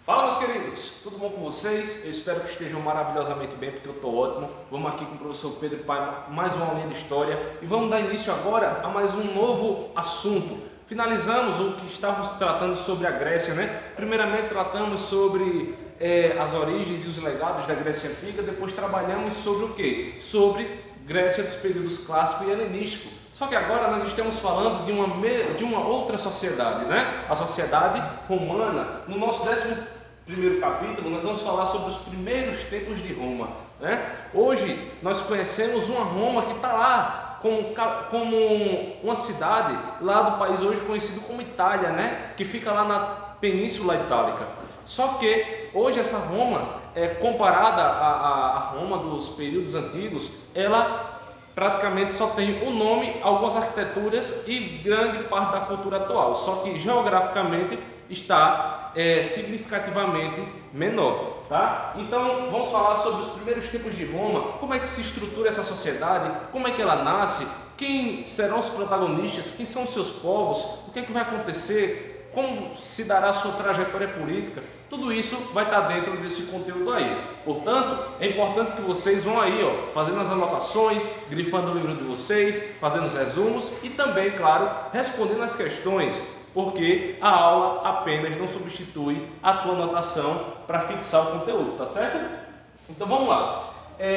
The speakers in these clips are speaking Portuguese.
Fala, meus queridos, tudo bom com vocês? Eu espero que estejam maravilhosamente bem, porque eu estou ótimo. Vamos aqui com o professor Pedro para mais uma aulinha de História e vamos dar início agora a mais um novo assunto. Finalizamos o que estávamos tratando sobre a Grécia, né? Primeiramente tratamos sobre as origens e os legados da Grécia Antiga, depois trabalhamos sobre o quê? Sobre Grécia dos períodos clássico e helenístico. Só que agora nós estamos falando de uma outra sociedade, né? A sociedade romana. No nosso 11º capítulo, nós vamos falar sobre os primeiros tempos de Roma, né? Hoje nós conhecemos uma Roma que está lá como uma cidade lá do país hoje conhecido como Itália, né? Que fica lá na Península Itálica. Só que hoje essa Roma, comparada à Roma dos períodos antigos, ela praticamente só tem o nome, algumas arquiteturas e grande parte da cultura atual, só que geograficamente está significativamente menor, tá? Então vamos falar sobre os primeiros tempos de Roma, como é que se estrutura essa sociedade, como é que ela nasce, quem serão os protagonistas, quem são os seus povos, o que é que vai acontecer, como se dará a sua trajetória política. Tudo isso vai estar dentro desse conteúdo aí. Portanto, é importante que vocês vão aí, ó, fazendo as anotações, grifando o livro de vocês, fazendo os resumos e também, claro, respondendo as questões, porque a aula apenas não substitui a tua anotação para fixar o conteúdo, tá certo? Então vamos lá.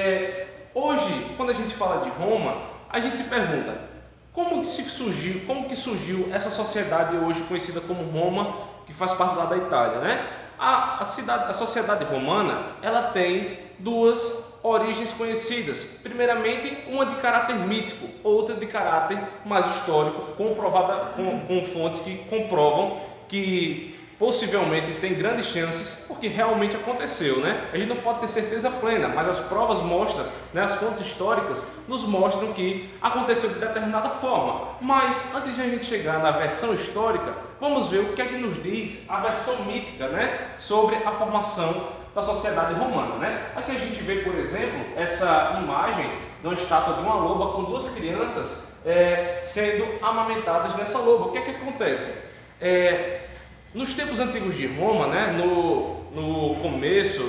Hoje, quando a gente fala de Roma, a gente se pergunta: como que surgiu essa sociedade hoje conhecida como Roma, que faz parte lá da Itália, né? A sociedade romana, ela tem duas origens conhecidas. Primeiramente, uma de caráter mítico, outra de caráter mais histórico, comprovada com fontes que comprovam que possivelmente tem grandes chances, porque realmente aconteceu, né? A gente não pode ter certeza plena, mas as provas mostram, né, as fontes históricas nos mostram que aconteceu de determinada forma. Mas antes de a gente chegar na versão histórica, vamos ver o que é que nos diz a versão mítica, né, sobre a formação da sociedade romana, né? Aqui a gente vê, por exemplo, essa imagem de uma estátua de uma loba com duas crianças sendo amamentadas nessa loba. O que é que acontece? Nos tempos antigos de Roma, né, no começo,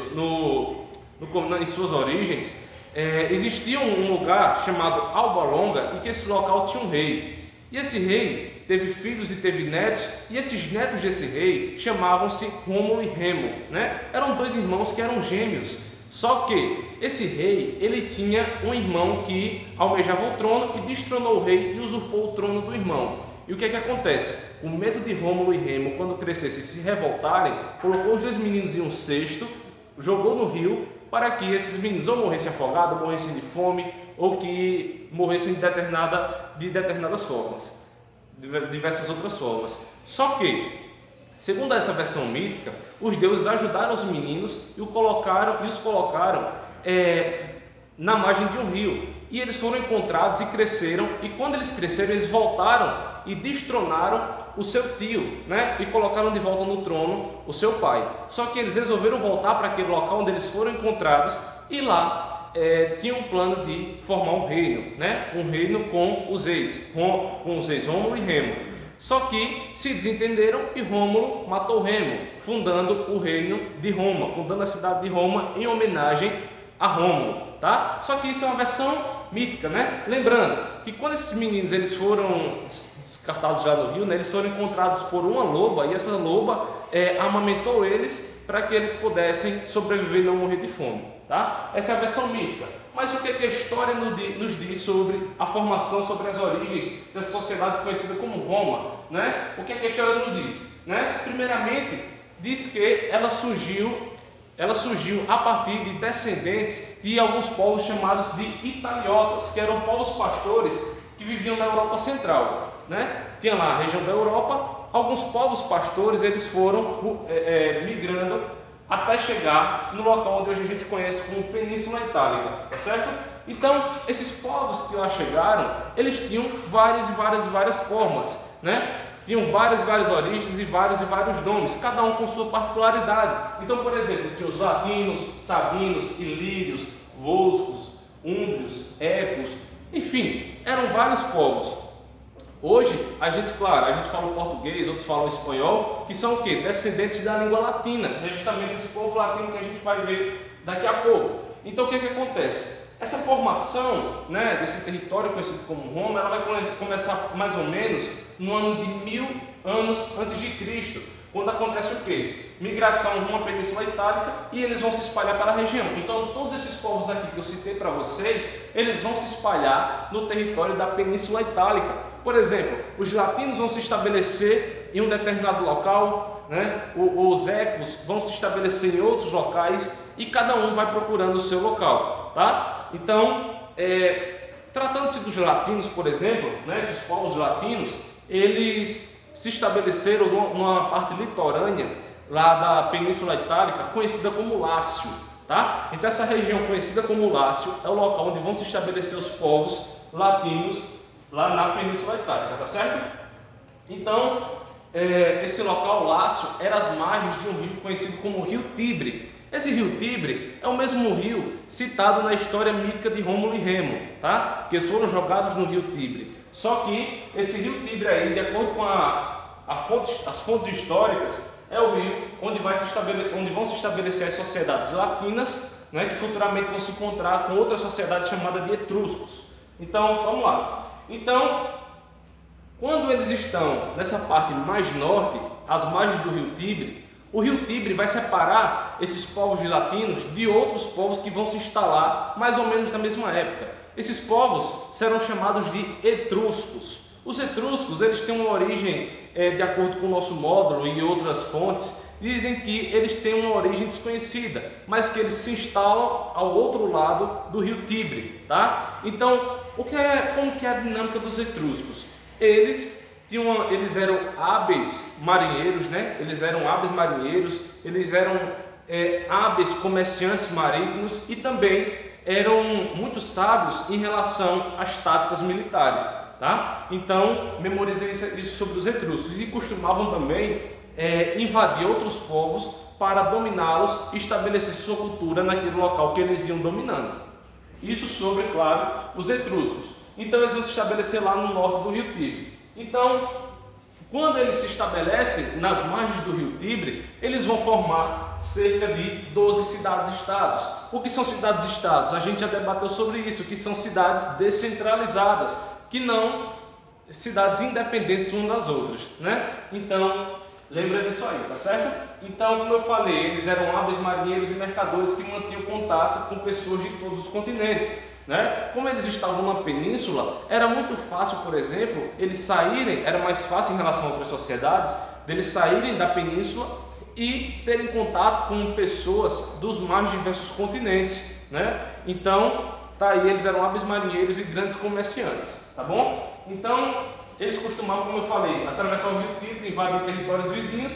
em suas origens, existia um lugar chamado Alba Longa, e que esse local tinha um rei. E esse rei teve filhos e teve netos, e esses netos desse rei chamavam-se Rômulo e Remo, né? Eram dois irmãos que eram gêmeos. Só que esse rei, ele tinha um irmão que almejava o trono e destronou o rei e usurpou o trono do irmão. E o que é que acontece? Com medo de Rômulo e Remo, quando crescessem e se revoltarem, colocou os dois meninos em um cesto, jogou no rio, para que esses meninos ou morressem afogados, ou morressem de fome, ou que morressem de determinadas formas, diversas outras formas. Só que, segundo essa versão mítica, os deuses ajudaram os meninos e os colocaram na margem de um rio. E eles foram encontrados e cresceram, e quando eles cresceram, eles voltaram e destronaram o seu tio, né? E colocaram de volta no trono o seu pai. Só que eles resolveram voltar para aquele local onde eles foram encontrados, e lá tinham um plano de formar um reino, né? Um reino com os ex Rômulo e Remo. Só que se desentenderam e Rômulo matou Remo, fundando o reino de Roma, fundando a cidade de Roma em homenagem a Rômulo, tá? Só que isso é uma versão mítica, né? Lembrando que quando esses meninos eles foram descartados já no rio, né, eles foram encontrados por uma loba, e essa loba amamentou eles para que eles pudessem sobreviver e não morrer de fome, tá? Essa é a versão mítica. Mas o que a história nos diz sobre a formação, sobre as origens dessa sociedade conhecida como Roma, né? O que a história nos diz, né? Primeiramente, diz que ela surgiu a partir de descendentes de alguns povos chamados de italiotas, que eram povos pastores que viviam na Europa Central, né? Tinha lá a região da Europa, alguns povos pastores eles foram migrando até chegar no local onde hoje a gente conhece como Península Itálica, tá certo? Então, esses povos que lá chegaram, eles tinham várias formas, né? Tinham várias origens e vários nomes, cada um com sua particularidade. Então, por exemplo, tinha os latinos, sabinos, ilírios, volscos, úmbrios, ecos, enfim, eram vários povos. Hoje, a gente fala o português, outros falam o espanhol, que são o quê? Descendentes da língua latina, é justamente esse povo latino que a gente vai ver daqui a pouco. Então, o que acontece? Essa formação, né, desse território conhecido como Roma, ela vai começar mais ou menos no ano de 1000 anos antes de Cristo, quando acontece o quê? Migração de uma península itálica e eles vão se espalhar pela região. Então, todos esses povos aqui que eu citei para vocês, eles vão se espalhar no território da península itálica. Por exemplo, os latinos vão se estabelecer em um determinado local, né? Os ecos vão se estabelecer em outros locais e cada um vai procurando o seu local, tá? Então, tratando-se dos latinos, por exemplo, né, esses povos latinos, eles se estabeleceram numa parte litorânea lá da Península Itálica, conhecida como Lácio, tá? Então essa região conhecida como Lácio é o local onde vão se estabelecer os povos latinos lá na Península Itálica, tá certo? Então, esse local Lácio era às margens de um rio conhecido como Rio Tibre. Esse rio Tibre é o mesmo rio citado na história mítica de Rômulo e Remo, tá? Que eles foram jogados no rio Tibre. Só que esse rio Tibre aí, de acordo com as fontes históricas, é o rio onde vão se estabelecer as sociedades latinas, né, que futuramente vão se encontrar com outra sociedade chamada de etruscos. Então, vamos lá. Então, quando eles estão nessa parte mais norte, às margens do rio Tibre, o rio Tibre vai separar esses povos latinos de outros povos que vão se instalar mais ou menos na mesma época. Esses povos serão chamados de etruscos. Os etruscos, eles têm uma origem, de acordo com o nosso módulo e outras fontes, dizem que eles têm uma origem desconhecida, mas que eles se instalam ao outro lado do rio Tibre, tá? Então, como que é a dinâmica dos etruscos? Eles eram hábeis marinheiros, né? Eles eram hábeis marinheiros, eles eram hábeis comerciantes marítimos e também eram muito sábios em relação às táticas militares, tá? Então, memorizei isso sobre os etruscos e costumavam também invadir outros povos para dominá-los e estabelecer sua cultura naquele local que eles iam dominando. Isso sobre, claro, os etruscos. Então, eles vão se estabelecer lá no norte do rio Tibre. Então, quando eles se estabelecem nas margens do rio Tibre, eles vão formar cerca de 12 cidades-estados. O que são cidades-estados? A gente já debateu sobre isso, que são cidades descentralizadas, que não cidades independentes umas das outras, né? Então, lembra disso aí, tá certo? Então, como eu falei, eles eram hábeis marinheiros e mercadores que mantinham contato com pessoas de todos os continentes, né? Como eles estavam na península, era muito fácil, por exemplo, eles saírem, era mais fácil em relação a outras sociedades, deles saírem da península e terem contato com pessoas dos mais diversos continentes, né? Então, tá aí, eles eram hábeis marinheiros e grandes comerciantes, tá bom? Então, eles costumavam, como eu falei, atravessar o rio Tibre, invadir territórios vizinhos.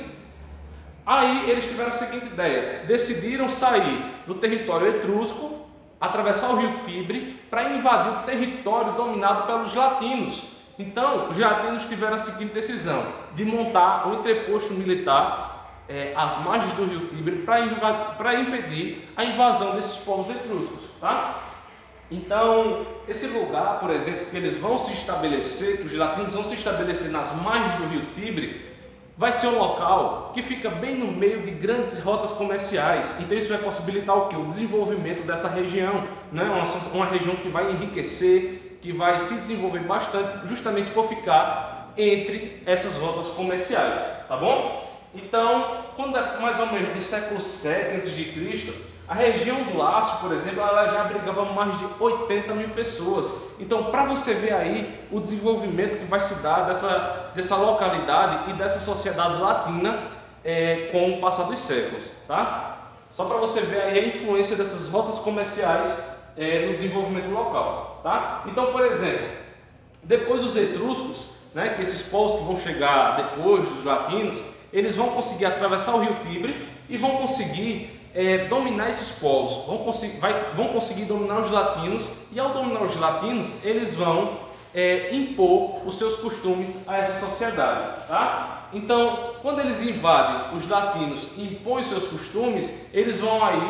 Aí eles tiveram a seguinte ideia: decidiram sair do território etrusco, atravessar o rio Tibre para invadir o território dominado pelos latinos. Então, os latinos tiveram a seguinte decisão: de montar um entreposto militar às margens do rio Tibre para impedir a invasão desses povos etruscos, tá? Então, esse lugar, por exemplo, que eles vão se estabelecer, que os latinos vão se estabelecer nas margens do rio Tibre, vai ser um local que fica bem no meio de grandes rotas comerciais. Então isso vai possibilitar o quê? O desenvolvimento dessa região, né? Uma região que vai enriquecer, que vai se desenvolver bastante, justamente por ficar entre essas rotas comerciais, tá bom? Então, quando é mais ou menos do século VII a.C., a região do Lácio, por exemplo, ela já abrigava mais de 80 mil pessoas. Então, para você ver aí o desenvolvimento que vai se dar dessa localidade e dessa sociedade latina com o passar dos séculos, tá? Só para você ver aí a influência dessas rotas comerciais no desenvolvimento local, tá? Então, por exemplo, depois dos etruscos, né, que esses povos que vão chegar depois dos latinos, eles vão conseguir atravessar o rio Tibre e vão conseguir dominar esses povos, vão conseguir dominar os latinos, e ao dominar os latinos, eles vão impor os seus costumes a essa sociedade, tá? Então, quando eles invadem os latinos e impõem seus costumes, eles vão aí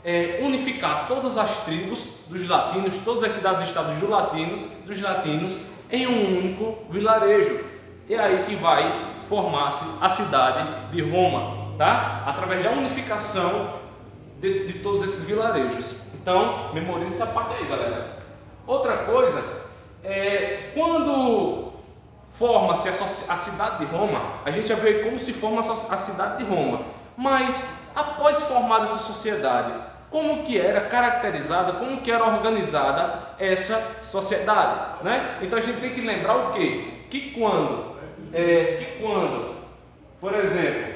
unificar todas as tribos dos latinos, todas as cidades e estados dos latinos em um único vilarejo. É aí que vai formar-se a cidade de Roma, tá? Através da unificação de todos esses vilarejos. Então, memorize essa parte aí, galera. Outra coisa é quando forma-se a cidade de Roma, a gente já vê como se forma a cidade de Roma. Mas após formada essa sociedade, como que era caracterizada, como que era organizada essa sociedade, né? Então a gente tem que lembrar o quê? Que quando, por exemplo,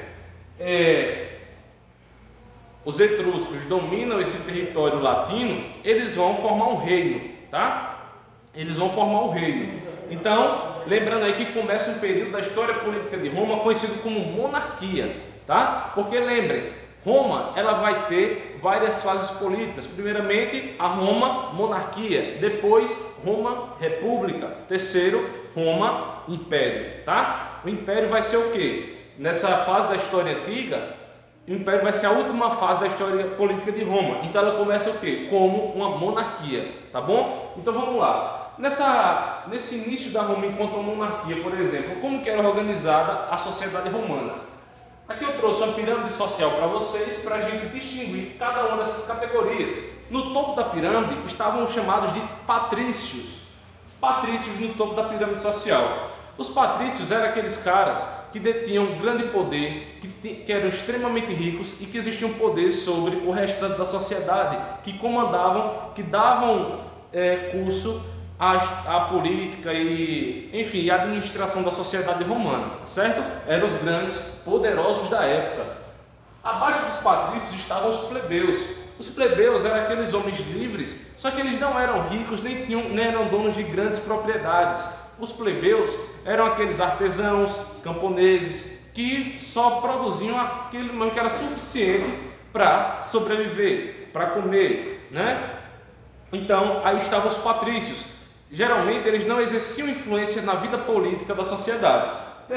os etruscos dominam esse território latino, eles vão formar um reino, tá? Eles vão formar um reino. Então, lembrando aí que começa um período da história política de Roma conhecido como monarquia, tá? Porque lembrem, Roma ela vai ter várias fases políticas. Primeiramente, a Roma monarquia, depois Roma república, terceiro Roma império, tá? O império vai ser o quê? Nessa fase da história antiga, o império vai ser a última fase da história política de Roma. Então ela começa o quê? Como uma monarquia, tá bom? Então vamos lá. Nesse início da Roma enquanto uma monarquia, por exemplo, como que era organizada a sociedade romana? Aqui eu trouxe uma pirâmide social para vocês, para a gente distinguir cada uma dessas categorias. No topo da pirâmide estavam chamados de patrícios. Patrícios no topo da pirâmide social. Os patrícios eram aqueles caras que detinham grande poder, que eram extremamente ricos e que existiam poder sobre o restante da sociedade, que comandavam, que davam curso à política e, enfim, a administração da sociedade romana, certo? Eram os grandes poderosos da época. Abaixo dos patrícios estavam os plebeus. Os plebeus eram aqueles homens livres, só que eles não eram ricos nem eram donos de grandes propriedades. Os plebeus eram aqueles artesãos, camponeses, que só produziam aquilo que era suficiente para sobreviver, para comer, né? Então, aí estavam os patrícios. Geralmente, eles não exerciam influência na vida política da sociedade.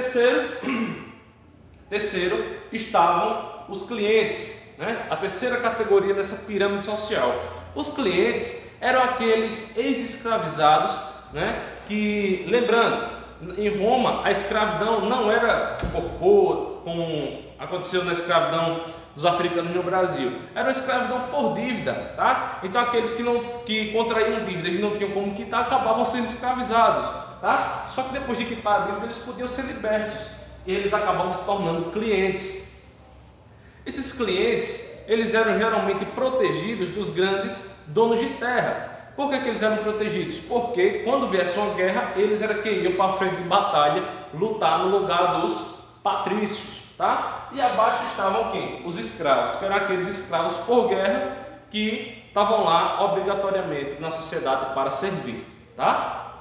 Terceiro estavam os clientes, né? A terceira categoria dessa pirâmide social. Os clientes eram aqueles ex-escravizados, né? Que, lembrando, em Roma a escravidão não era como aconteceu na escravidão dos africanos no Brasil, era uma escravidão por dívida, tá? Então aqueles que contraíam dívidas e não tinham como quitar acabavam sendo escravizados, tá? Só que depois de quitar a dívida eles podiam ser libertos e eles acabavam se tornando clientes. Esses clientes, eles eram geralmente protegidos dos grandes donos de terra. Por que eles eram protegidos? Porque quando viesse uma guerra, eles eram quem iam para a frente de batalha lutar no lugar dos patrícios, tá? E abaixo estavam quem? Os escravos, que eram aqueles escravos por guerra que estavam lá obrigatoriamente na sociedade para servir, tá?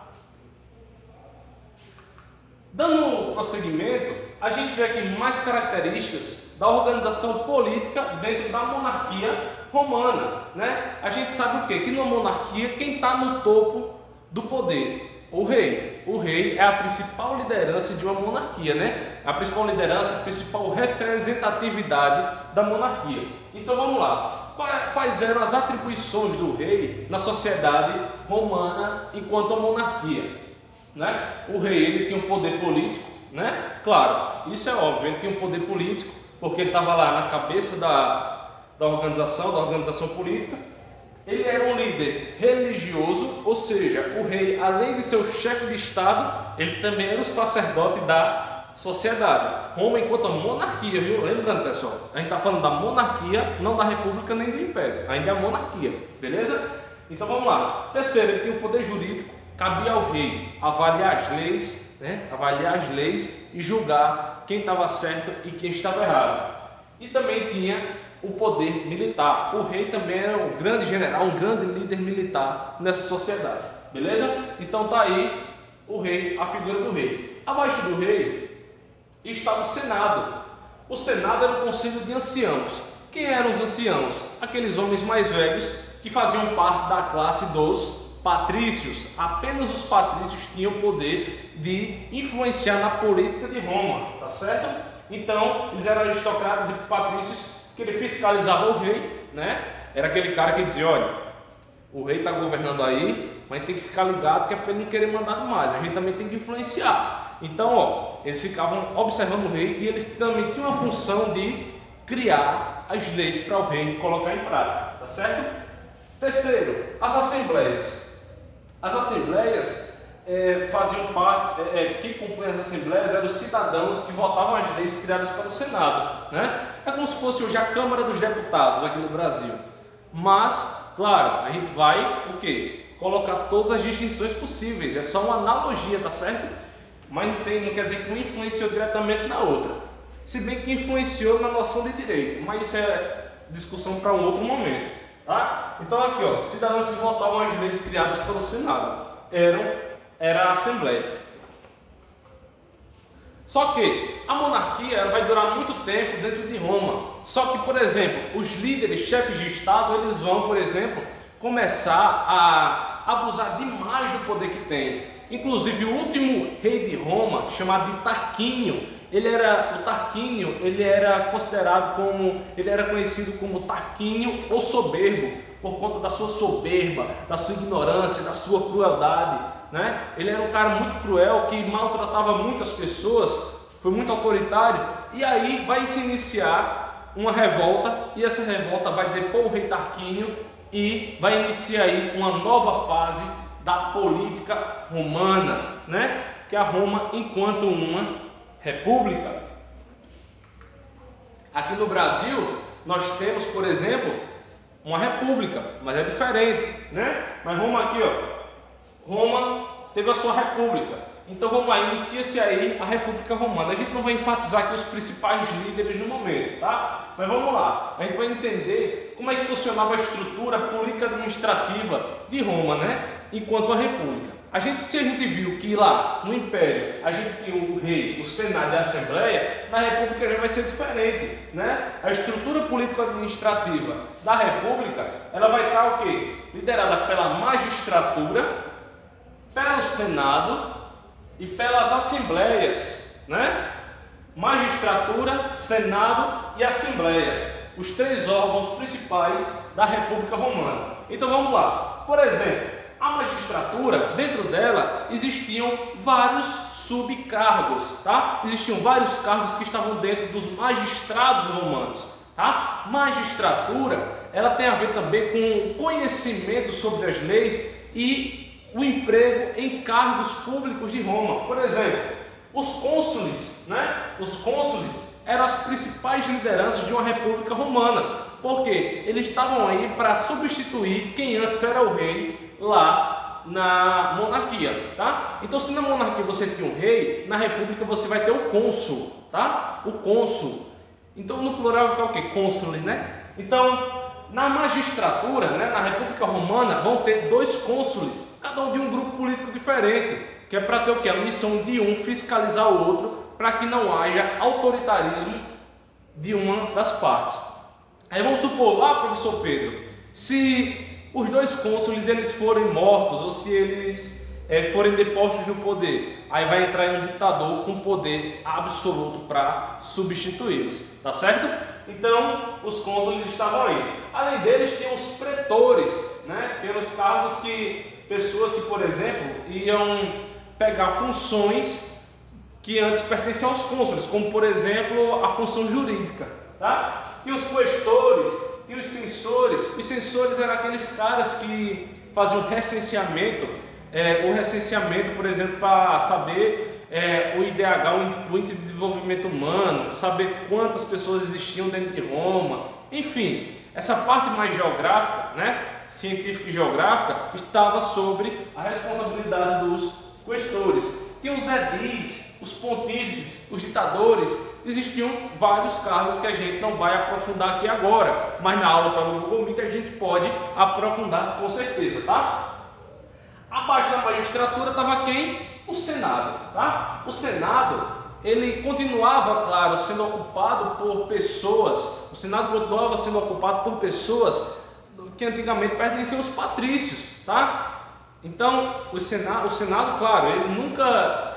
Dando prosseguimento, a gente vê aqui mais características da organização política dentro da monarquia romana, né? A gente sabe o quê? Que na monarquia, quem está no topo do poder? O rei. O rei é a principal liderança de uma monarquia, né? A principal liderança, a principal representatividade da monarquia. Então vamos lá. Quais eram as atribuições do rei na sociedade romana enquanto a monarquia? Né? O rei ele tinha um poder político, né? Claro, isso é óbvio, ele tinha um poder político porque ele estava lá na cabeça da organização política. Ele era um líder religioso, ou seja, o rei, além de ser o chefe de estado, ele também era o sacerdote da sociedade. Roma enquanto monarquia, viu? Lembrando, pessoal, a gente está falando da monarquia, não da república nem do império, ainda é a monarquia, beleza? Então vamos lá. Terceiro, ele tinha o poder jurídico, cabia ao rei avaliar as leis, né? Avaliar as leis e julgar quem estava certo e quem estava errado. E também tinha o poder militar. O rei também era um grande general, um grande líder militar nessa sociedade, beleza? Então tá aí o rei, a figura do rei. Abaixo do rei estava o Senado. O Senado era o conselho de anciãos. Quem eram os anciãos? Aqueles homens mais velhos que faziam parte da classe dos patrícios. Apenas os patrícios tinham o poder de influenciar na política de Roma, tá certo? Então eles eram aristocratas e patrícios que ele fiscalizava o rei, né? Era aquele cara que dizia, olha, o rei está governando aí, mas tem que ficar ligado que é para ele não querer mandar mais, a gente também tem que influenciar. Então, ó, eles ficavam observando o rei e eles também tinham a função de criar as leis para o rei colocar em prática, tá certo? Terceiro, as assembleias. As assembleias faziam parte, quem compunha as assembleias eram os cidadãos que votavam as leis criadas pelo Senado, né? É como se fosse hoje a Câmara dos Deputados aqui no Brasil. Mas, claro, a gente vai, o quê? Colocar todas as distinções possíveis, é só uma analogia, tá certo? Mas não quer dizer que um influenciou diretamente na outra. Se bem que influenciou na noção de direito, mas isso é discussão para um outro momento, tá? Então aqui, ó, cidadãos que votavam as leis criadas pelo Senado era a Assembleia. Só que a monarquia ela vai durar muito tempo dentro de Roma. Só que, por exemplo, os líderes, chefes de Estado, eles vão, por exemplo, começar a abusar demais do poder que tem. Inclusive, o último rei de Roma, chamado de Tarquínio, ele era conhecido como Tarquínio ou soberbo, por conta da sua soberba, da sua ignorância, da sua crueldade, né? Ele era um cara muito cruel, que maltratava muitas pessoas, foi muito autoritário, e aí vai se iniciar uma revolta, e essa revolta vai depor o rei Tarquínio, e vai iniciar aí uma nova fase da política romana, né? Que é a Roma enquanto uma república. Aqui no Brasil, nós temos, por exemplo, uma república, mas é diferente, né? Mas Roma aqui, ó, Roma teve a sua república. Então vamos lá, inicia-se aí a República Romana. A gente não vai enfatizar aqui os principais líderes no momento, tá? Mas vamos lá, a gente vai entender como é que funcionava a estrutura política administrativa de Roma, né? Enquanto a república. Se a gente viu que lá no Império a gente tinha o rei, o Senado e a Assembleia, na República já vai ser diferente, né? A estrutura político-administrativa da República, ela vai estar o quê? Liderada pela magistratura, pelo Senado e pelas Assembleias, né? Magistratura, Senado e Assembleias, os três órgãos principais da República Romana. Então vamos lá, por exemplo, a magistratura, dentro dela existiam vários subcargos, tá? Existiam vários cargos que estavam dentro dos magistrados romanos, tá? Magistratura, ela tem a ver também com o conhecimento sobre as leis e o emprego em cargos públicos de Roma. Por exemplo, os cônsules, né? Os cônsules eram as principais lideranças de uma república romana, porque eles estavam aí para substituir quem antes era o rei lá na monarquia, tá? Então, se na monarquia você tinha um rei, na república você vai ter o cônsul, tá? O cônsul. Então, no plural vai ficar o quê? Cônsules, né? Então, na magistratura, né, na República Romana, vão ter dois cônsules, cada um de um grupo político diferente, que é para ter o quê? A missão de um fiscalizar o outro, para que não haja autoritarismo de uma das partes. Aí vamos supor, professor Pedro, se os dois cônsules eles forem mortos ou se eles forem depostos no poder, aí vai entrar um ditador com poder absoluto para substituí-los, tá certo? Então, os cônsules estavam aí. Além deles, tem os pretores, né? Que eram os cargos que pessoas que, por exemplo, iam pegar funções que antes pertenciam aos cônsules, como por exemplo a função jurídica, tá? E os questores e os censores. Os censores eram aqueles caras que faziam recenseamento, o recenseamento, por exemplo, para saber o IDH, o Índice de Desenvolvimento Humano, saber quantas pessoas existiam dentro de Roma, enfim, essa parte mais geográfica, né, científica e geográfica, estava sobre a responsabilidade dos questores. Tinha os edis, os pontífices, os ditadores, existiam vários cargos que a gente não vai aprofundar aqui agora, mas na aula pelo Google Meet a gente pode aprofundar com certeza, tá? Abaixo da magistratura estava quem? O Senado, tá? O Senado, ele continuava, claro, sendo ocupado por pessoas, o Senado continuava sendo ocupado por pessoas que antigamente pertenciam aos patrícios, tá? Então, o Senado, claro, ele nunca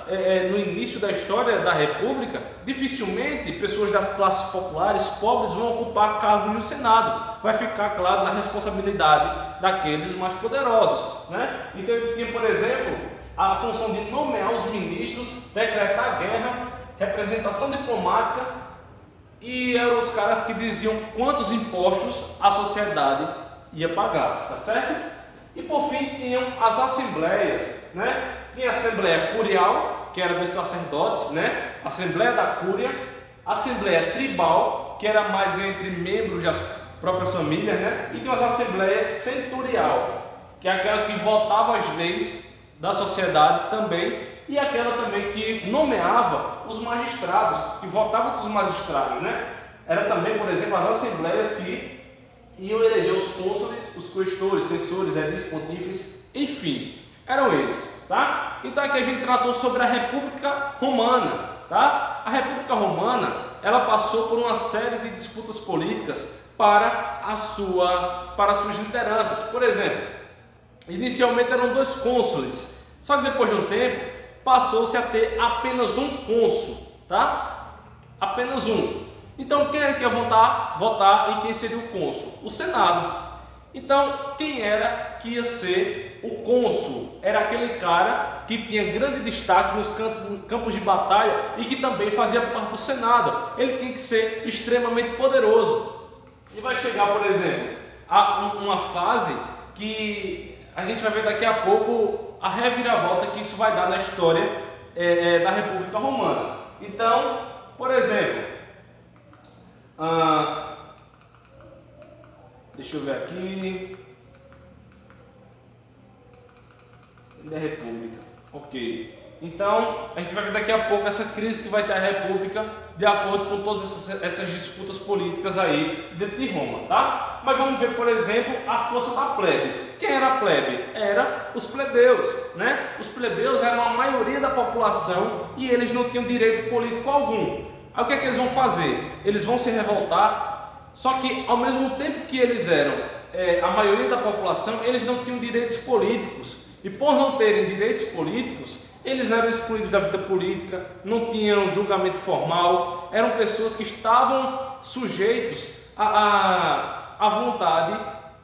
no início da história da República, dificilmente pessoas das classes populares, pobres, vão ocupar cargos no Senado. Vai ficar, claro, na responsabilidade daqueles mais poderosos, né? Então ele tinha, por exemplo, a função de nomear os ministros, decretar guerra, representação diplomática, e eram os caras que diziam quantos impostos a sociedade ia pagar, tá certo? E por fim tinham as assembleias, né? Tinha a Assembleia Curial, que era dos sacerdotes, né? Assembleia da Cúria, Assembleia Tribal, que era mais entre membros das próprias famílias, né? E tinha as Assembleias Centurial, que é aquela que votava as leis da sociedade também, e aquela também que nomeava os magistrados, que votava dos magistrados, né? Era também, por exemplo, as assembleias que iam eleger os cônsules, os questores, censores, edis, pontífices, enfim, eram eles, tá? Então aqui a gente tratou sobre a República Romana, tá? A República Romana, ela passou por uma série de disputas políticas para as suas lideranças. Por exemplo, inicialmente eram 2 cônsules, só que depois de um tempo passou-se a ter apenas um cônsul, tá? Apenas um. Então, quem era que ia votar em quem seria o cônsul? O Senado. Então, quem era que ia ser o cônsul? Era aquele cara que tinha grande destaque nos campos de batalha e que também fazia parte do Senado. Ele tinha que ser extremamente poderoso. E vai chegar, por exemplo, a uma fase que a gente vai ver daqui a pouco a reviravolta que isso vai dar na história da República Romana. Então, por exemplo, deixa eu ver aqui. Da República. Ok. Então, a gente vai ver daqui a pouco essa crise que vai ter a República de acordo com todas essas disputas políticas aí dentro de Roma, tá? Mas vamos ver, por exemplo, a força da plebe. Quem era a plebe? Era os plebeus, né? Os plebeus eram a maioria da população e eles não tinham direito político algum. Aí o que é que eles vão fazer? Eles vão se revoltar, só que ao mesmo tempo que eles eram a maioria da população, eles não tinham direitos políticos. E por não terem direitos políticos, eles eram excluídos da vida política, não tinham julgamento formal, eram pessoas que estavam sujeitos à vontade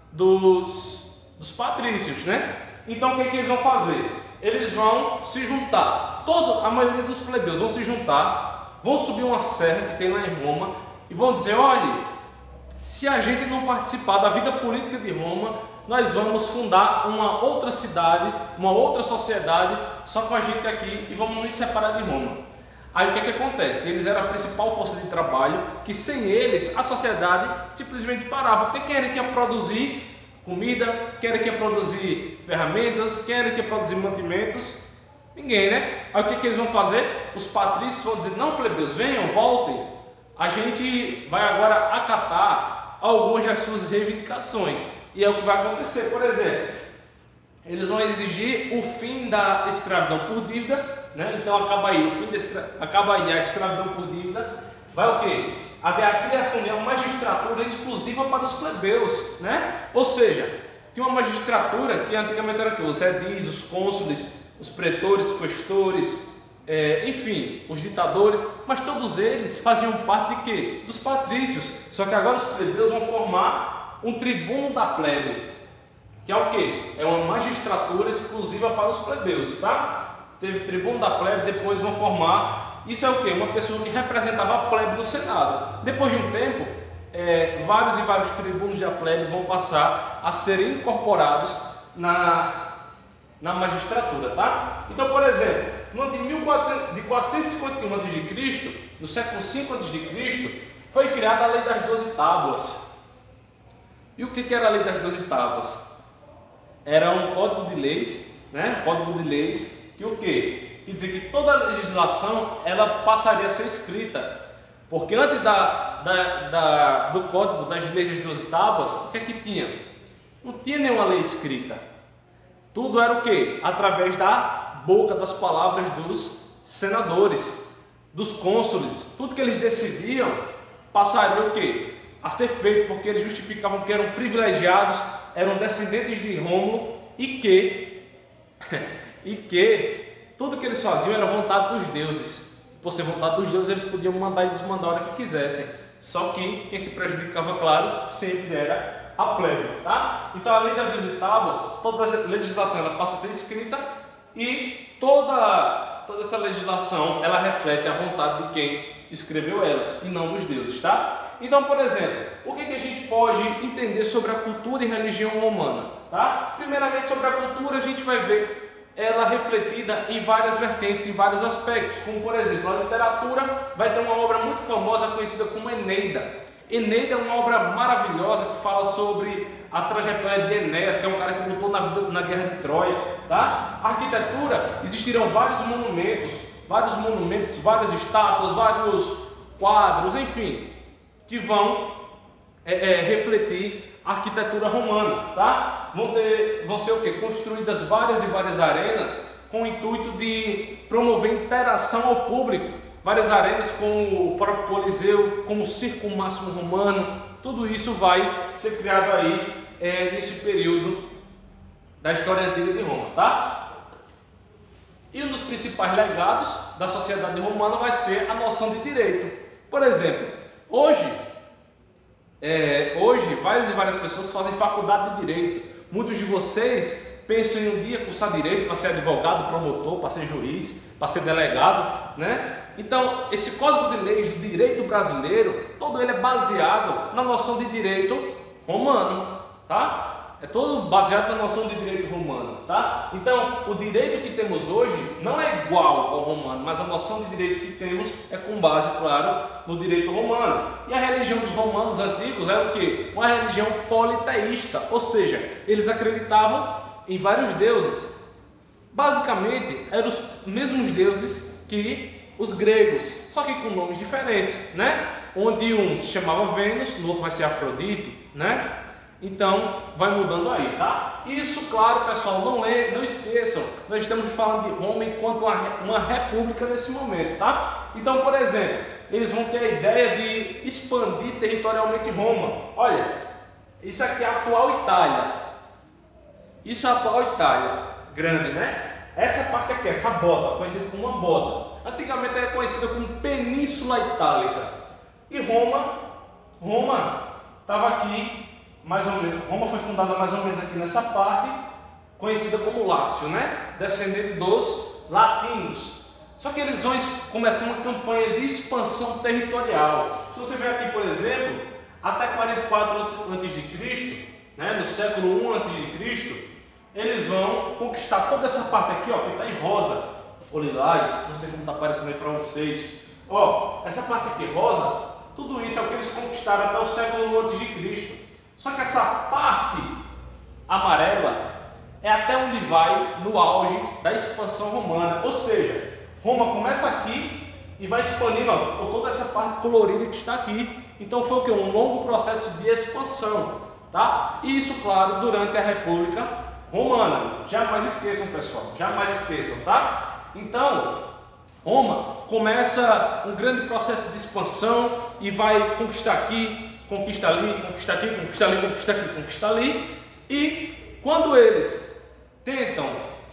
dos patrícios, né? Então o que é que eles vão fazer? Eles vão se juntar, a maioria dos plebeus vão se juntar, vão subir uma serra que tem lá em Roma e vão dizer: olha, se a gente não participar da vida política de Roma, nós vamos fundar uma outra cidade, uma outra sociedade, só com a gente aqui, e vamos nos separar de Roma. Aí o que é que acontece? Eles eram a principal força de trabalho, que sem eles a sociedade simplesmente parava. Porque quem era que ia produzir comida, quem era que ia produzir ferramentas, quem era que ia produzir mantimentos? Ninguém, né? Aí o que é que eles vão fazer? Os patrícios vão dizer: não, plebeus, venham, voltem, a gente vai agora acatar algumas das suas reivindicações. E é o que vai acontecer. Por exemplo, eles vão exigir o fim da escravidão por dívida, né? Então acaba aí a escravidão por dívida. Vai o quê? Haver a criação de uma magistratura exclusiva para os plebeus, né? Ou seja, tinha uma magistratura que antigamente era os edis, os cônsules, os pretores, questores, enfim, os ditadores, mas todos eles faziam parte de quê? Dos patrícios. Só que agora os plebeus vão formar um tribuno da plebe, que é o quê? É uma magistratura exclusiva para os plebeus, tá? Teve tribuno da plebe, depois vão formar, isso é o quê? Uma pessoa que representava a plebe no Senado. Depois de um tempo, vários e vários tribunos da plebe vão passar a serem incorporados na magistratura, tá? Então, por exemplo, no ano de 451 a.C., no século 5 a.C., foi criada a Lei das 12 Tábuas. E o que era a Lei das 12 Tábuas? Era um código de leis, né? Código de leis que o quê? Que dizia que toda a legislação ela passaria a ser escrita. Porque antes do código das leis das 12 Tábuas, o que é que tinha? Não tinha nenhuma lei escrita. Tudo era o quê? Através da boca, das palavras dos senadores, dos cônsules. Tudo que eles decidiam passaria o quê? A ser feito, porque eles justificavam que eram privilegiados, eram descendentes de Rômulo e que tudo que eles faziam era vontade dos deuses. Por ser vontade dos deuses, eles podiam mandar e desmandar a hora que quisessem. Só que quem se prejudicava, claro, sempre era a plebe, tá? Então, além das 12 tábuas, toda a legislação ela passa a ser escrita e toda essa legislação ela reflete a vontade de quem escreveu elas e não dos deuses, tá? Então, por exemplo, o que a gente pode entender sobre a cultura e religião romana, tá? Primeiramente, sobre a cultura, a gente vai ver ela refletida em várias vertentes, em vários aspectos, como por exemplo, a literatura vai ter uma obra muito famosa conhecida como Eneida. Eneida é uma obra maravilhosa que fala sobre a trajetória de Enéas, que é um cara que lutou na guerra de Troia, tá? A arquitetura, existirão vários monumentos, várias estátuas, vários quadros, enfim, que vão refletir a arquitetura romana, tá? Vão ser o quê? Construídas várias e várias arenas com o intuito de promover interação ao público. Várias arenas como o próprio Coliseu, como o Circo Máximo Romano, tudo isso vai ser criado aí nesse período da história antiga de Roma, tá? E um dos principais legados da sociedade romana vai ser a noção de direito. Por exemplo, hoje várias e várias pessoas fazem faculdade de Direito. Muitos de vocês pensam em um dia cursar Direito para ser advogado, promotor, para ser juiz, para ser delegado, né? Então, esse Código de Leis do Direito Brasileiro, todo ele é baseado na noção de direito romano, tá? É todo baseado na noção de direito romano, tá? Então, o direito que temos hoje não é igual ao romano, mas a noção de direito que temos é com base, claro, no direito romano. E a religião dos romanos antigos era o quê? Uma religião politeísta, ou seja, eles acreditavam em vários deuses. Basicamente, eram os mesmos deuses que os gregos, só que com nomes diferentes, né? Onde um se chamava Vênus, no outro vai ser Afrodite, né? Então, vai mudando aí, tá? Isso, claro, pessoal, não esqueçam, nós estamos falando de Roma enquanto uma república nesse momento, tá? Então, por exemplo, eles vão ter a ideia de expandir territorialmente Roma. Olha, isso aqui é a atual Itália. Isso é a atual Itália, grande, né? Essa parte aqui, essa bota, conhecida como uma bota, antigamente era conhecida como Península Itálica. E Roma estava aqui, mais ou menos, Roma foi fundada mais ou menos aqui nessa parte, conhecida como Lácio, né? Descendente dos latinos. Só que eles vão começar uma campanha de expansão territorial. Se você ver aqui, por exemplo, até 44 a.C., né? No século I a.C., eles vão conquistar toda essa parte aqui, ó, que está em rosa, ou lilás, não sei como está aparecendo aí para vocês. Ó, essa parte aqui rosa, tudo isso é o que eles conquistaram até o século I a.C. Só que essa parte amarela é até onde vai no auge da expansão romana. Ou seja, Roma começa aqui e vai expandindo, ó, por toda essa parte colorida que está aqui. Então foi o que? Um longo processo de expansão, tá? E isso, claro, durante a República Romana. Jamais esqueçam, pessoal, jamais esqueçam, tá? Então, Roma começa um grande processo de expansão e vai conquistar aqui, conquista ali, conquista aqui, conquista ali, conquista aqui, conquista ali. E quando eles tentam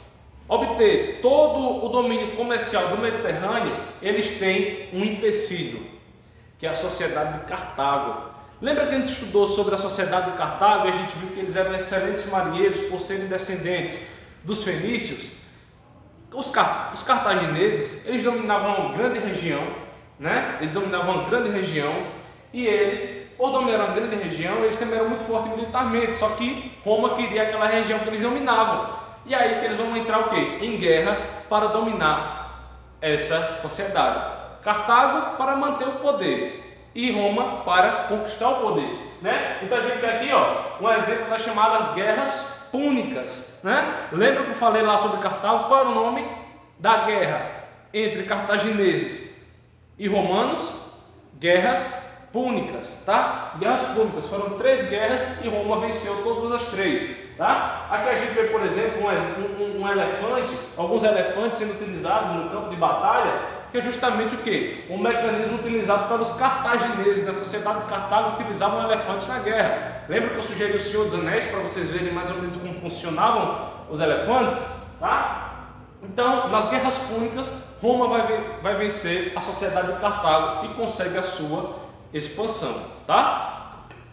obter todo o domínio comercial do Mediterrâneo, eles têm um empecilho, que é a sociedade de Cartago. Lembra que a gente estudou sobre a sociedade de Cartago e a gente viu que eles eram excelentes marinheiros por serem descendentes dos fenícios? Os cartagineses, eles dominavam uma grande região, né? Eles dominavam uma grande região e eles, por dominar uma grande região, eles também eram muito fortes militarmente, só que Roma queria aquela região que eles dominavam. E aí que eles vão entrar o quê? Em guerra para dominar essa sociedade. Cartago para manter o poder e Roma para conquistar o poder, né? Então a gente tem aqui, ó, um exemplo das chamadas guerras púnicas, né? Lembra que eu falei lá sobre Cartago? Qual era o nome da guerra entre cartagineses e romanos? Guerras púnicas, tá? Guerras púnicas, foram 3 guerras e Roma venceu todas as 3, tá? Aqui a gente vê, por exemplo, um elefante, alguns elefantes sendo utilizados no campo de batalha, que é justamente o que? Um mecanismo utilizado pelos cartagineses. Na sociedade de Cartago utilizavam elefantes na guerra. Lembra que eu sugeri o Senhor dos Anéis para vocês verem mais ou menos como funcionavam os elefantes? Tá? Então, nas guerras púnicas, Roma vai vencer a sociedade de Cartago e consegue a sua expansão, tá?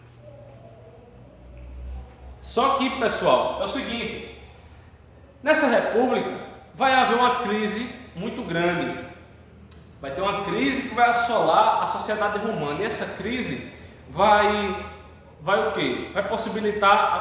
Só que, pessoal, é o seguinte, nessa república vai haver uma crise muito grande. Vai ter uma crise que vai assolar a sociedade romana. E essa crise vai o quê? Vai possibilitar a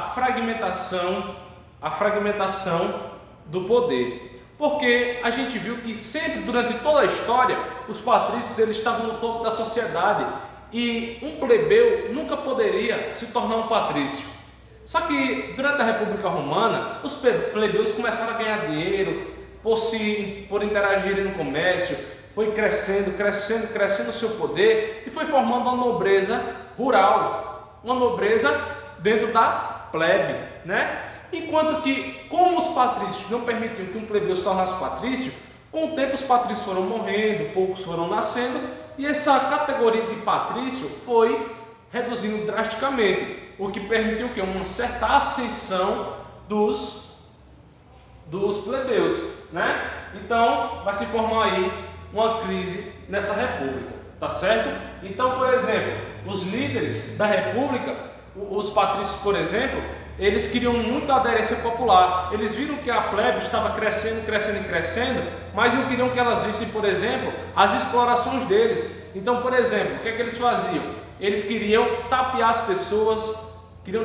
fragmentação do poder. Porque a gente viu que sempre, durante toda a história, os patrícios eles estavam no topo da sociedade e um plebeu nunca poderia se tornar um patrício. Só que durante a República Romana, os plebeus começaram a ganhar dinheiro por interagirem no comércio, foi crescendo o seu poder e foi formando uma nobreza rural, uma nobreza dentro da plebe, né? Enquanto que, como os patrícios não permitiam que um plebeu se tornasse patrício, com o tempo os patrícios foram morrendo, poucos foram nascendo, e essa categoria de patrício foi reduzindo drasticamente, o que permitiu que uma certa ascensão dos plebeus, né? Então, vai se formar aí uma crise nessa república, tá certo? Então, por exemplo, os líderes da república, os patrícios, por exemplo, eles queriam muita aderência popular. Eles viram que a plebe estava crescendo, mas não queriam que elas vissem, por exemplo, as explorações deles. Então, por exemplo, o que é que eles faziam? Eles queriam tapear as pessoas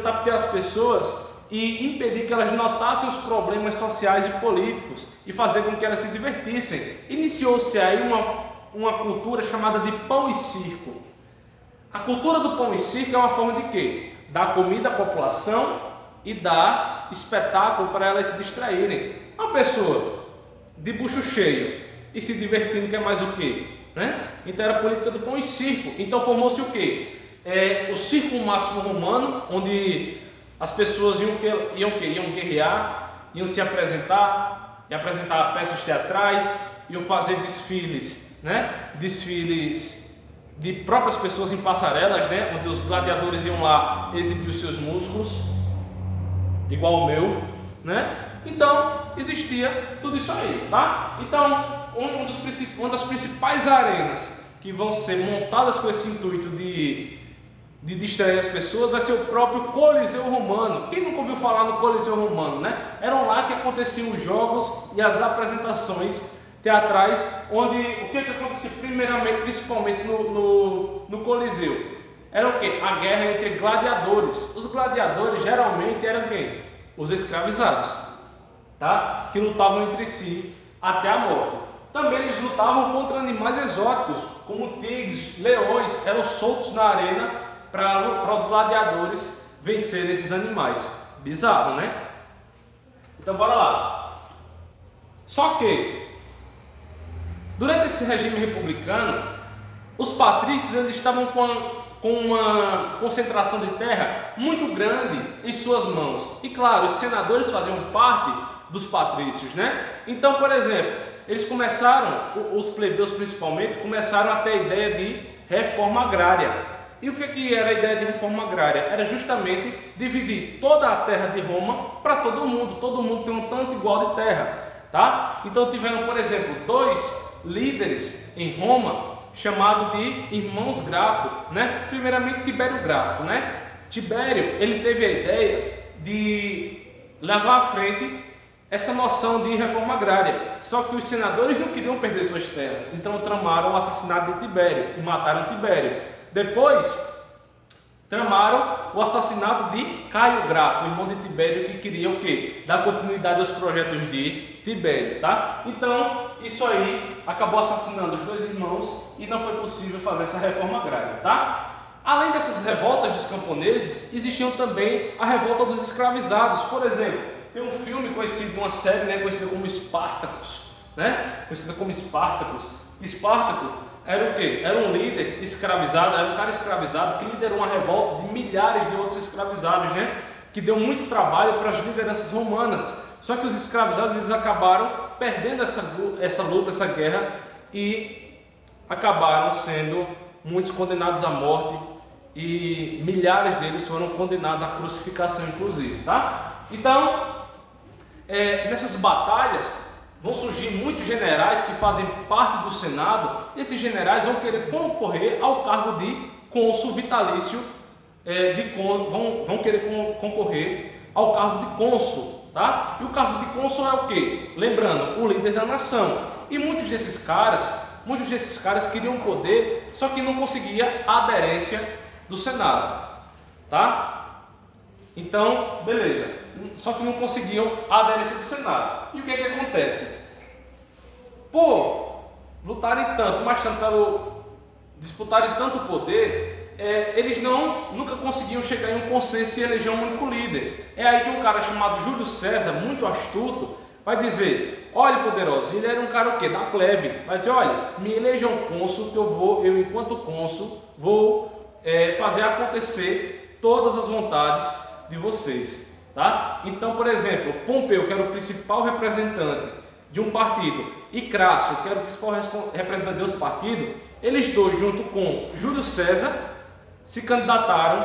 e impedir que elas notassem os problemas sociais e políticos e fazer com que elas se divertissem. Iniciou-se aí uma cultura chamada de pão e circo. A cultura do pão e circo é uma forma de quê? Dar comida à população e dar espetáculo para elas se distraírem. Uma pessoa de bucho cheio e se divertindo quer mais o quê? Né? Então era a política do pão e circo. Então formou-se o quê? O circo máximo romano, onde as pessoas iam guerrear, iam se apresentar, e apresentar peças teatrais, iam fazer desfiles, né? Desfiles de próprias pessoas em passarelas, né? Onde os gladiadores iam lá exibir os seus músculos, igual o meu, né? Então existia tudo isso aí, tá? Então uma das principais arenas que vão ser montadas com esse intuito de distrair as pessoas vai ser o próprio Coliseu Romano. Quem nunca ouviu falar no Coliseu Romano, né? Eram lá que aconteciam os jogos e as apresentações teatrais, onde o que acontecia principalmente no Coliseu? Era o quê? A guerra entre gladiadores. Os gladiadores geralmente eram quem? Os escravizados, tá? Que lutavam entre si até a morte. Também eles lutavam contra animais exóticos, como tigres, leões, eram soltos na arena para os gladiadores vencerem esses animais. Bizarro, né? Então bora lá. Só que durante esse regime republicano, os patrícios eles estavam com uma concentração de terra muito grande em suas mãos. E claro, os senadores faziam parte dos patrícios, né? Então, por exemplo, eles os plebeus principalmente, começaram a ter a ideia de reforma agrária. E o que era a ideia de reforma agrária? Era justamente dividir toda a terra de Roma para todo mundo tem um tanto igual de terra, tá? Então tiveram, por exemplo, 2 líderes em Roma chamados de irmãos Graco, né? Primeiramente Tibério Graco, né? Tibério, ele teve a ideia de levar à frente essa noção de reforma agrária. Só que os senadores não queriam perder suas terras, então tramaram o assassinato de Tibério e mataram Tibério. Depois, tramaram o assassinato de Caio Graco, irmão de Tibério, que queria o quê? Dar continuidade aos projetos de Tibério, tá? Então, isso aí acabou assassinando os 2 irmãos e não foi possível fazer essa reforma agrária, tá? Além dessas revoltas dos camponeses, existiam também a revolta dos escravizados. Por exemplo, tem um filme conhecido, uma série, né, conhecida como Espartacus, né? Conhecida como Espartacus. Espartaco era o quê? Era um líder escravizado, era um cara escravizado que liderou uma revolta de milhares de outros escravizados, né? Que deu muito trabalho para as lideranças romanas. Só que os escravizados eles acabaram perdendo essa luta, essa guerra, e acabaram sendo muitos condenados à morte e milhares deles foram condenados à crucificação, inclusive, tá? Então, nessas batalhas, vão surgir muitos generais que fazem parte do Senado. Esses generais vão querer concorrer ao cargo de cônsul vitalício, vão querer concorrer ao cargo de cônsul, tá? E o cargo de cônsul é o quê? Lembrando, o líder da nação. E muitos desses caras queriam poder, só que não conseguia a aderência do Senado, tá? Então, beleza. Só que não conseguiam a aderência do Senado. E o que é que acontece? Por lutarem tanto, mas disputarem tanto poder, eles nunca conseguiam chegar em um consenso e eleger um único líder. É aí que um cara chamado Júlio César, muito astuto, vai dizer: olha, poderoso, ele era um cara o quê? Da plebe, mas olha, me elejam cônsul, que eu enquanto cônsul vou fazer acontecer todas as vontades de vocês, tá? Então, por exemplo, Pompeu, que era o principal representante de um partido, e Crasso, que era o principal representante de outro partido, eles dois, junto com Júlio César, se candidataram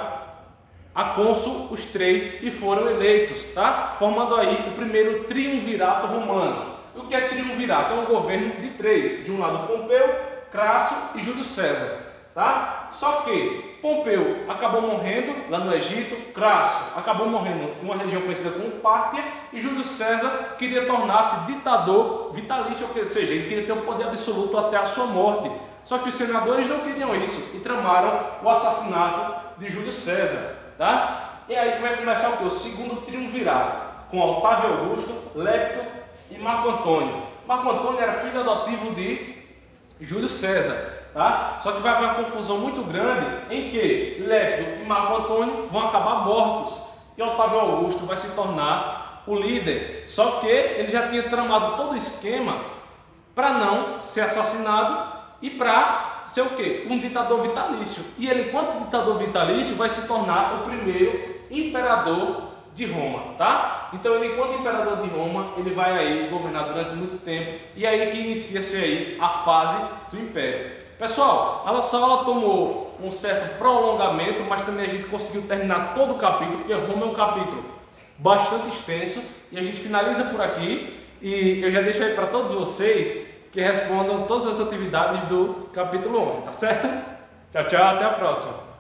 a cônsul, os três, e foram eleitos, tá? Formando aí o primeiro triunvirato romano. O que é triunvirato? É um governo de três. De um lado Pompeu, Crasso e Júlio César, tá? Só que Pompeu acabou morrendo lá no Egito, Crasso acabou morrendo em uma região conhecida como Pártia, e Júlio César queria tornar-se ditador vitalício, ou seja, ele queria ter o poder absoluto até a sua morte. Só que os senadores não queriam isso e tramaram o assassinato de Júlio César, tá? E aí que vai começar o quê? O segundo triunvirato, com Otávio Augusto, Lepto e Marco Antônio. Marco Antônio era filho adotivo de Júlio César, tá? Só que vai haver uma confusão muito grande em que Lepto e Marco Antônio vão acabar mortos e Otávio Augusto vai se tornar o líder. Só que ele já tinha tramado todo o esquema para não ser assassinado e para ser o quê? Um ditador vitalício. E ele, enquanto ditador vitalício, vai se tornar o primeiro imperador de Roma, tá? Então ele, enquanto imperador de Roma, ele vai aí governar durante muito tempo, e aí que inicia-se aí a fase do império. Pessoal, a nossa aula tomou um certo prolongamento, mas também a gente conseguiu terminar todo o capítulo, porque Roma é um capítulo bastante extenso, e a gente finaliza por aqui, e eu já deixo aí para todos vocês que respondam todas as atividades do capítulo 11, tá certo? Tchau, tchau, até a próxima!